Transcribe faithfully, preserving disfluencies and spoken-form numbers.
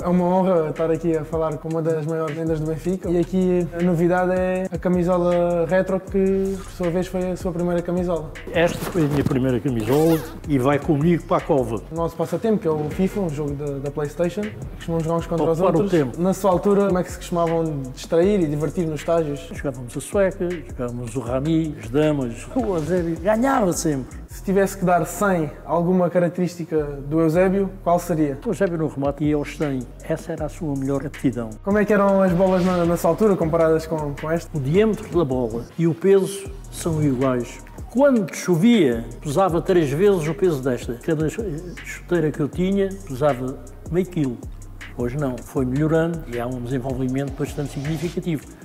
É uma honra estar aqui a falar com uma das maiores lendas do Benfica e aqui a novidade é a camisola retro que, por sua vez, foi a sua primeira camisola. Esta foi a minha primeira camisola e vai comigo para a cova. O nosso passatempo, que é o FIFA, um jogo da, da PlayStation, costumamos jogar uns contra os Ocupar outros. o tempo. Na sua altura, como é que se costumavam distrair e divertir nos estágios? Jogávamos a sueca, jogávamos o rami, as damas, o Eusébio ganhava sempre. Se tivesse que dar cem a alguma característica do Eusébio, qual seria? O Eusébio no remate ia aos cem. Essa era a sua melhor aptidão. Como é que eram as bolas na, na sua altura, comparadas com, com esta? O diâmetro da bola e o peso são iguais. Quando chovia, pesava três vezes o peso desta. Cada chuteira que eu tinha pesava meio quilo. Hoje não, foi melhorando e há um desenvolvimento bastante significativo.